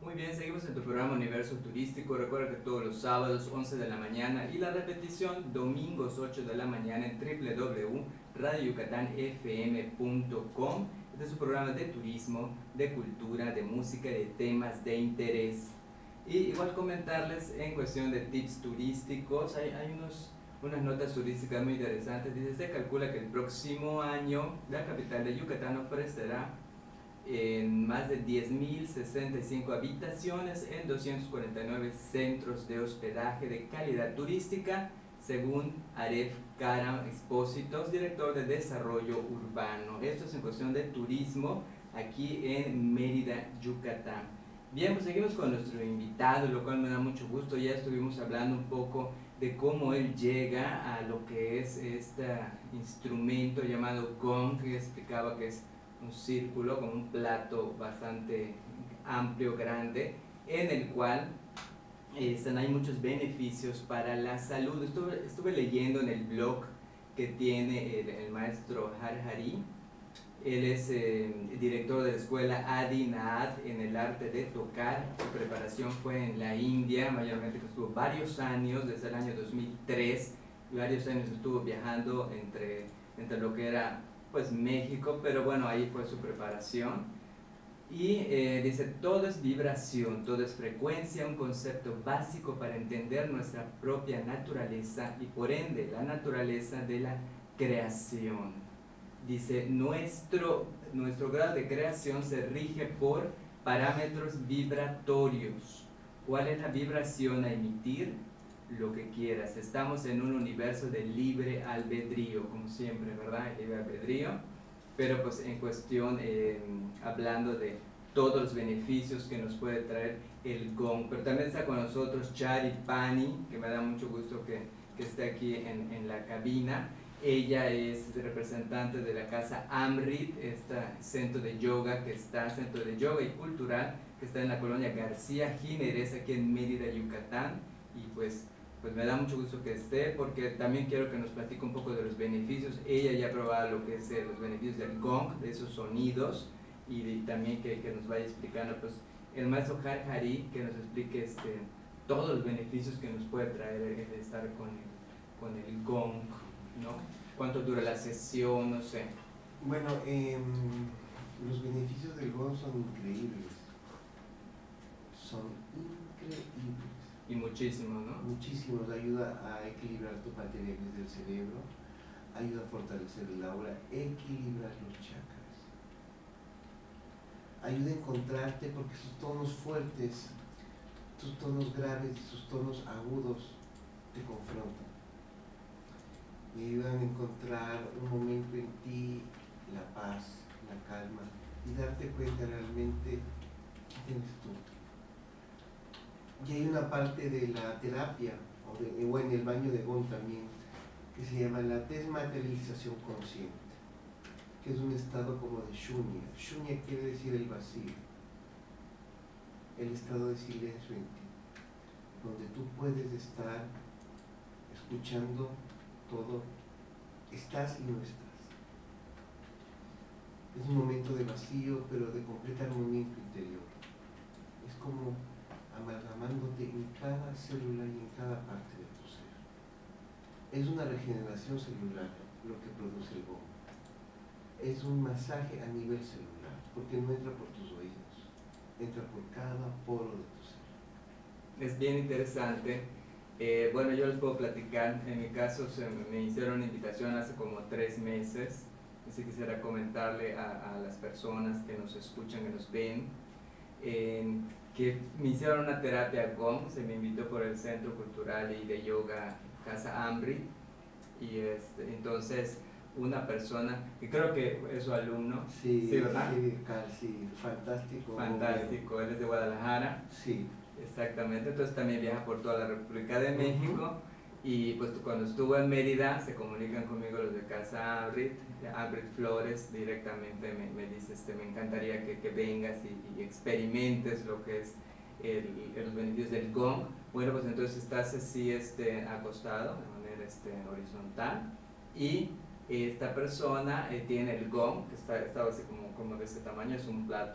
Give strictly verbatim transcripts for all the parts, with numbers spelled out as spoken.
Muy bien, seguimos en tu programa Universo Turístico. Recuerda que todos los sábados once de la mañana y la repetición domingos ocho de la mañana en w w w punto radio yucatán f m punto com. Este es un programa de turismo, de cultura, de música y de temas de interés. Y igual comentarles en cuestión de tips turísticos, hay, hay unos, unas notas turísticas muy interesantes. Dice, se calcula que el próximo año la capital de Yucatán ofrecerá en más de diez mil sesenta y cinco habitaciones en doscientos cuarenta y nueve centros de hospedaje de calidad turística, según Aref Karam Expósitos, director de Desarrollo Urbano. Esto es en cuestión de turismo aquí en Mérida, Yucatán. Bien, pues seguimos con nuestro invitado, lo cual me da mucho gusto. Ya estuvimos hablando un poco de cómo él llega a lo que es este instrumento llamado gong, que explicaba que es un círculo con un plato bastante amplio, grande, en el cual eh, hay muchos beneficios para la salud. Estuve, estuve leyendo en el blog que tiene el, el maestro Harhari. Él es eh, director de la escuela Adi Naad en el arte de tocar. Su preparación fue en la India, mayormente que estuvo varios años, desde el año dos mil tres, y varios años estuvo viajando entre, entre lo que era pues México, pero bueno, ahí fue su preparación. Y eh, dice, todo es vibración, todo es frecuencia, un concepto básico para entender nuestra propia naturaleza y por ende la naturaleza de la creación. Dice, nuestro, nuestro grado de creación se rige por parámetros vibratorios. ¿Cuál es la vibración a emitir? Lo que quieras. Estamos en un universo de libre albedrío, como siempre, ¿verdad? Libre albedrío, pero pues en cuestión, eh, hablando de todos los beneficios que nos puede traer el gong. Pero también está con nosotros Chari Pani, que me da mucho gusto que, que esté aquí en, en la cabina. Ella es representante de la casa Amrit, este centro de yoga que está, centro de yoga y cultural, que está en la colonia García Jiménez, aquí en Mérida, Yucatán. Y pues pues me da mucho gusto que esté, porque también quiero que nos platique un poco de los beneficios. Ella ya ha probado lo que es eh, los beneficios del gong, de esos sonidos, y de, también que, que nos vaya explicando pues el maestro Harhari, que nos explique este, todos los beneficios que nos puede traer el estar con el, con el gong, ¿no? ¿Cuánto dura la sesión? No sé. Bueno, eh, los beneficios del gong son increíbles, son increíbles. Y muchísimo, ¿no? Muchísimos. Ayuda a equilibrar tu materia gris del cerebro, ayuda a fortalecer el aura, equilibrar los chakras, ayuda a encontrarte porque sus tonos fuertes, tus tonos graves y sus tonos agudos te confrontan y ayudan a encontrar un momento en ti, la paz, la calma y darte cuenta realmente qué tienes tú. Y hay una parte de la terapia, o, de, o en el baño de gong también, que se llama la desmaterialización consciente, que es un estado como de shunya. Shunya quiere decir el vacío, el estado de silencio en ti, donde tú puedes estar escuchando todo, estás y no estás. Es un momento de vacío, pero de completa armonía en tu interior. Es como amalgamándote en cada célula y en cada parte de tu ser. Es una regeneración celular lo que produce el gong. Es un masaje a nivel celular, porque no entra por tus oídos, entra por cada poro de tu ser. Es bien interesante. Eh, bueno, yo les puedo platicar, en mi caso se me hicieron una invitación hace como tres meses, así quisiera comentarle a, a las personas que nos escuchan, que nos ven, eh, que me hicieron una terapia gong. Se me invitó por el Centro Cultural y de Yoga Casa Amrit, y este, entonces una persona, que creo que es su alumno, sí, ¿sí, verdad? Sí, casi, fantástico. Fantástico, él es de Guadalajara. Sí. Exactamente, entonces también viaja por toda la República de México. Uh-huh. Y pues cuando estuvo en Mérida se comunican conmigo los de Casa Amrit, Amrit Flores directamente me, me dice, este, me encantaría que, que vengas y, y experimentes lo que es el, el, los beneficios del gong. Bueno, pues entonces estás así este, acostado de manera este, horizontal, y esta persona eh, tiene el gong, que está, está así como, como de este tamaño, es un plato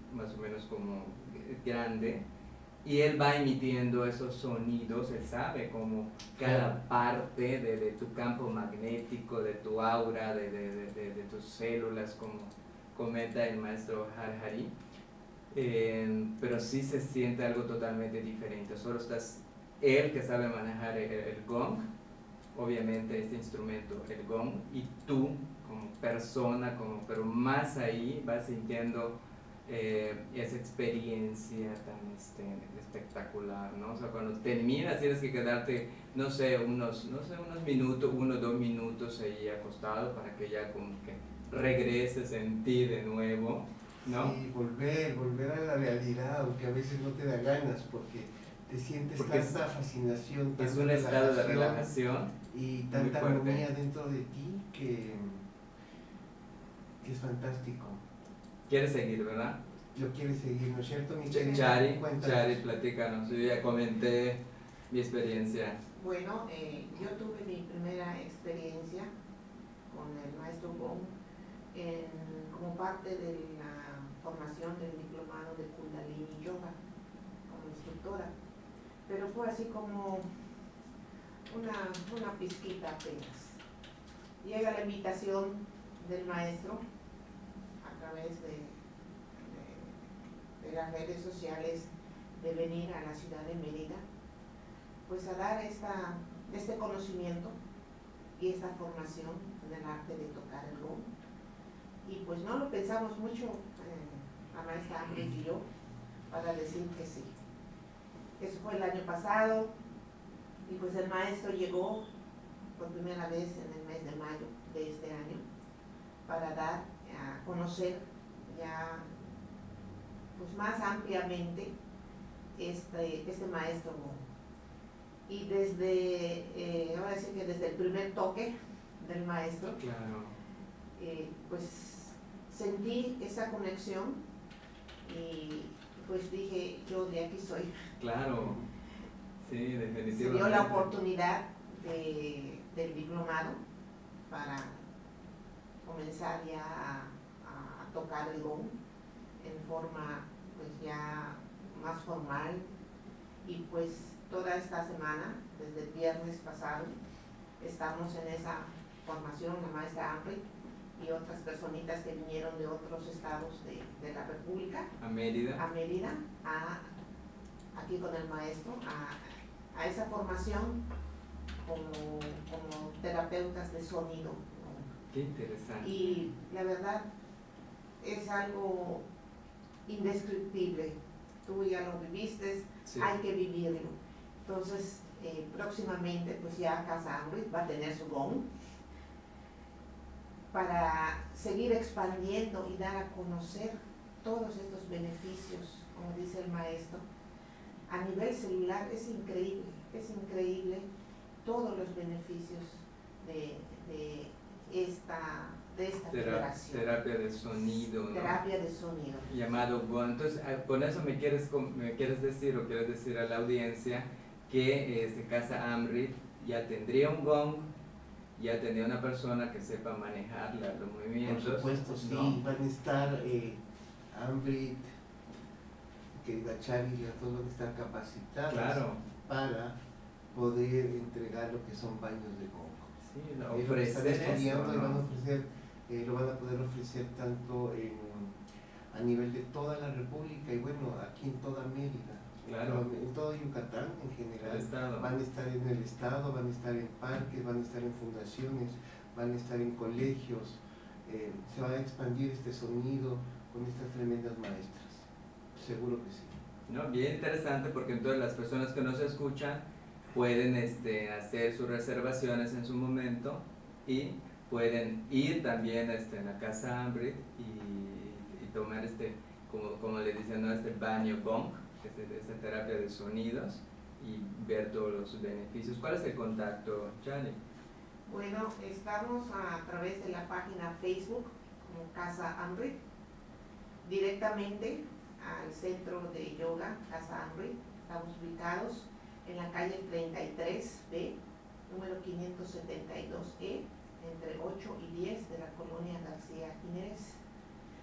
más o menos como grande, y él va emitiendo esos sonidos, él sabe como cada parte de, de tu campo magnético, de tu aura, de, de, de, de, de tus células, como comenta el maestro Harhari, eh, pero sí se siente algo totalmente diferente. Solo estás él que sabe manejar el, el gong, obviamente este instrumento, el gong, y tú como persona, como, pero más ahí vas sintiendo eh, esa experiencia tan este, espectacular, ¿no? O sea, cuando terminas tienes que quedarte, no sé, unos, no sé, unos minutos, uno o dos minutos ahí acostado para que ya como que regreses en ti de nuevo, ¿no? Sí, volver, volver a la realidad, aunque a veces no te da ganas, porque te sientes Porque tanta es, fascinación, es tanta un estado de relajación y muy tanta fuerte. armonía dentro de ti que, que es fantástico. ¿Quieres seguir, verdad? Lo quieres seguir, ¿no es cierto, mi Ch- querida? Chari, Cuéntanos. Chari, platícanos. Yo ya comenté mi experiencia. Bueno, eh, yo tuve mi primera experiencia con el maestro Gong en- como parte de la formación del diplomado de Kundalini Yoga como instructora, pero fue así como una, una pizquita apenas. Llega la invitación del maestro a través de, de, de las redes sociales de venir a la ciudad de Mérida, pues a dar esta, este conocimiento y esta formación en el arte de tocar el gong. Y pues no lo pensamos mucho, eh, la maestra Ambrit y yo, para decir que sí. Eso fue el año pasado, y pues el maestro llegó por primera vez en el mes de mayo de este año para dar a conocer ya pues más ampliamente este, este maestro Gong. Y desde, eh, ahora sí que desde el primer toque del maestro, Claro. eh, pues sentí esa conexión y pues dije, yo de aquí soy. Claro. Sí, definitivamente. Se dio la oportunidad de, del diplomado para comenzar ya a, a, a tocar el gong en forma pues ya más formal, y pues toda esta semana, desde el viernes pasado, estamos en esa formación, la maestra Ambrit y otras personitas que vinieron de otros estados de, de la República A Mérida. a Mérida, a, aquí con el maestro, a, a esa formación como, como terapeutas de sonido. Qué interesante. Y la verdad es algo indescriptible. Tú ya lo viviste, Sí. hay que vivirlo. Entonces, eh, próximamente, pues ya Casa Ambrit va a tener su gong para seguir expandiendo y dar a conocer todos estos beneficios, como dice el maestro. A nivel celular es increíble, es increíble todos los beneficios de, de esta, de esta Tera- liberación. terapia de sonido, ¿no? Terapia de sonido. Llamado gong. Entonces, ah, con eso me quieres, com- me quieres decir o quieres decir a la audiencia que este Casa Ambrit ya tendría un gong, ya tendría una persona que sepa manejar la- los Por movimientos. supuesto, sí, ¿no? van a estar eh, Ambrit, querida Chari, las dos van a estar capacitadas Claro. para poder entregar lo que son baños de gong. Sí, no, Eh, lo que ofrecer están estudiando esto, y van a ¿no? ofrecer, eh, lo van a poder ofrecer tanto en, a nivel de toda la República y bueno, aquí en toda Mérida, Claro. en todo Yucatán en El general. estado. Van a estar en el estado, van a estar en parques, van a estar en fundaciones, van a estar en colegios. Eh, se va a expandir este sonido con estas tremendas maestras. Seguro que sí. No, bien interesante, porque entonces las personas que nos escuchan pueden este, hacer sus reservaciones en su momento y pueden ir también este, en la Casa Ambrit y, y tomar este, como, como le dicen, ¿no? Este baño gong, este, esta terapia de sonidos, y ver todos los beneficios. ¿Cuál es el contacto, Chani? Bueno, estamos a través de la página Facebook como Casa Ambrit, directamente al centro de yoga Casa Ambrit. Estamos ubicados en la calle treinta y tres B, número quinientos setenta y dos E, entre ocho y diez de la colonia García Jiménez.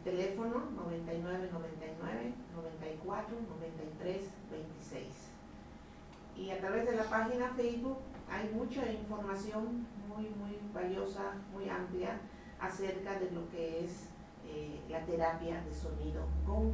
teléfono noventa y nueve noventa y nueve noventa y cuatro noventa y tres veintiséis. Y a través de la página Facebook hay mucha información muy, muy valiosa, muy amplia acerca de lo que es eh, la terapia de sonido gong.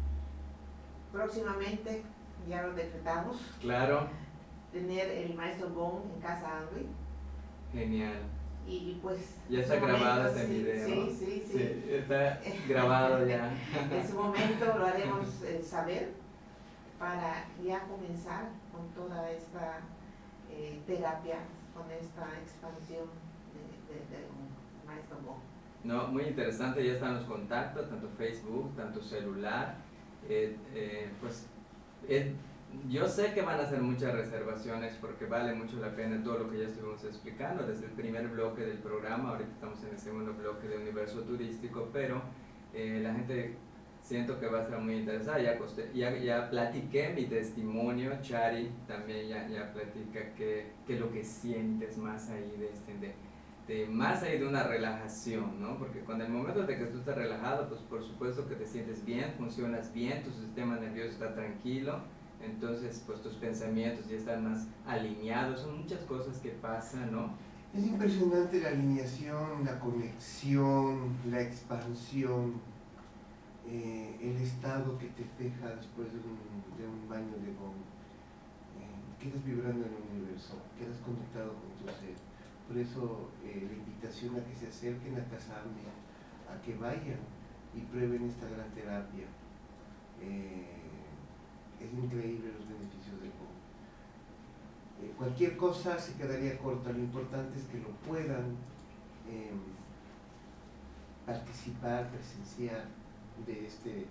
Próximamente, ya lo decretamos, Claro. tener el maestro gong en Casa Henry. Genial. Y pues ya está grabado este sí, video. Sí, sí, sí, sí. Está grabado ya. En su momento lo haremos eh, saber para ya comenzar con toda esta eh, terapia, con esta expansión de, de, de un maestro gong. No, muy interesante, ya están los contactos, tanto Facebook, tanto celular. Eh, eh, pues es, yo sé que van a hacer muchas reservaciones porque vale mucho la pena todo lo que ya estuvimos explicando desde el primer bloque del programa. Ahorita estamos en el segundo bloque de Universo Turístico, pero eh, la gente siento que va a estar muy interesada. Ya, ya, ya platiqué mi testimonio, Chari también ya, ya platica qué es lo que sientes más ahí de este... De, De más ahí de una relajación, ¿no? Porque cuando el momento de que tú estás relajado, pues por supuesto que te sientes bien, funcionas bien, tu sistema nervioso está tranquilo, entonces pues tus pensamientos ya están más alineados, son muchas cosas que pasan, ¿no? Es impresionante la alineación, la conexión, la expansión, eh, el estado que te deja después de un, de un baño de gong. Eh, quedas vibrando en el universo, quedas conectado con tu ser. Por eso eh, la invitación a que se acerquen a Casa Henry, a que vayan y prueben esta gran terapia. Eh, es increíble los beneficios del gong. Eh, cualquier cosa se quedaría corta, lo importante es que lo puedan eh, participar, presenciar de, este,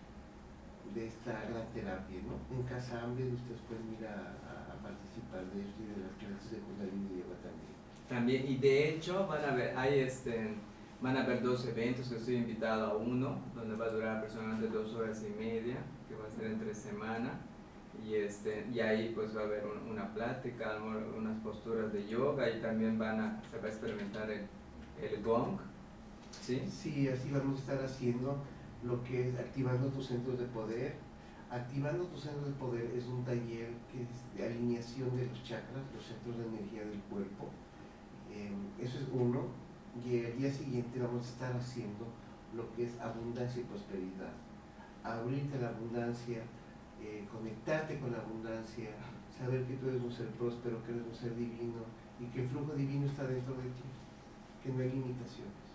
de esta gran terapia, ¿no? En Casa Henry ustedes pueden ir a, a participar de esto y de las clases de Kundalini Yoga también. También, y de hecho van a ver, hay este, van a haber dos eventos, que estoy invitado a uno, donde va a durar aproximadamente dos horas y media, que va a ser entre semana, y, este, y ahí pues va a haber un, una plática, unas posturas de yoga, y también van a, se va a experimentar el, el gong, ¿sí? Sí, así vamos a estar haciendo lo que es activando tus centros de poder. Activando tus centros de poder es un taller que es de alineación de los chakras, los centros de energía del cuerpo. Eh, eso es uno, y el día siguiente vamos a estar haciendo lo que es abundancia y prosperidad. Abrirte a la abundancia, eh, conectarte con la abundancia, saber que tú eres un ser próspero, que eres un ser divino y que el flujo divino está dentro de ti, que no hay limitaciones.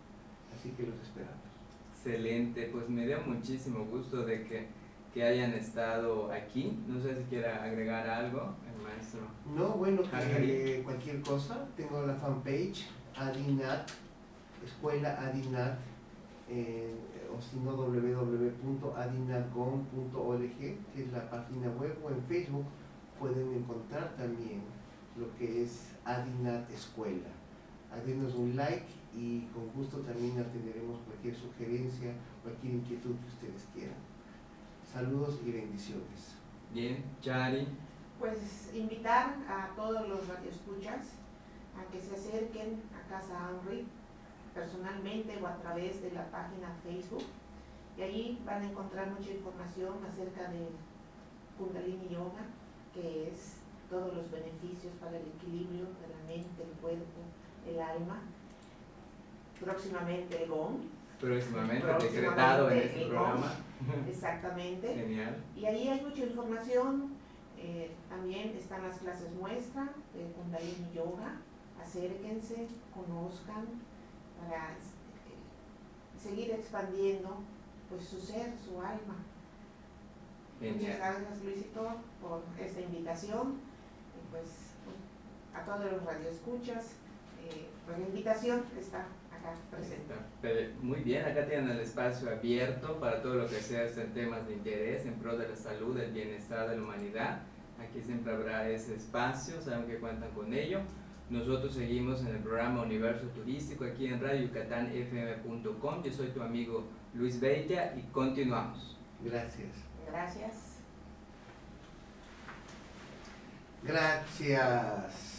Así que los esperamos. Excelente, pues me dio muchísimo gusto de que, que hayan estado aquí. No sé si quiera agregar algo, el maestro. No, bueno, que cualquier cosa, tengo la fanpage Adinat, Escuela Adinat, eh, o si no w w w punto adinatgong punto org, que es la página web, o en Facebook pueden encontrar también lo que es Adinat Escuela. Denos un like y con gusto también atenderemos cualquier sugerencia, cualquier inquietud que ustedes quieran. Saludos y bendiciones. Bien, Chari. Pues invitar a todos los radioescuchas a que se acerquen a Casa Henry personalmente o a través de la página Facebook, y allí van a encontrar mucha información acerca de Kundalini Yoga, que es todos los beneficios para el equilibrio de la mente, el cuerpo, el alma. Próximamente el gong. Próximamente, Próximamente decretado en este el programa. gong. Exactamente. Genial. Y ahí hay mucha información. Eh, también están las clases muestras de Kundalini Yoga. Acérquense, conozcan, para eh, seguir expandiendo pues su ser, su alma. Genial. Muchas gracias, Luisito, por esta invitación. Y pues, pues a todos los radioescuchas, eh, pues la invitación está acá presente. Está muy bien, acá tienen el espacio abierto para todo lo que sea en temas de interés en pro de la salud, del bienestar de la humanidad. Aquí siempre habrá ese espacio, saben que cuentan con ello. Nosotros seguimos en el programa Universo Turístico aquí en radio yucatán f m punto com. Yo soy tu amigo Luis Beitia y continuamos. Gracias. Gracias. Gracias.